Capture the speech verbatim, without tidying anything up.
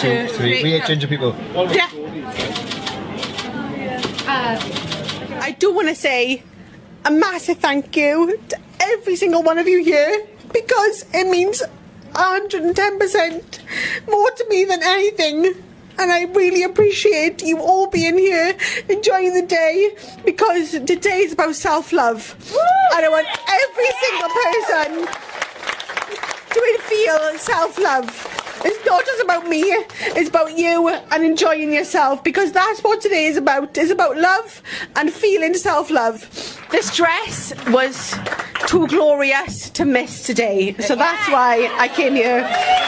two, three. We hate ginger people. Yeah. Uh, I do want to say a massive thank you to every single one of you here, because it means one hundred ten percent more to me than anything. And I really appreciate you all being here, enjoying the day, because today is about self-love. And I want every single person to feel self-love. It's not just about me, it's about you and enjoying yourself, because that's what today is about. It's about love and feeling self-love. This dress was too glorious to miss today, so that's why I came here.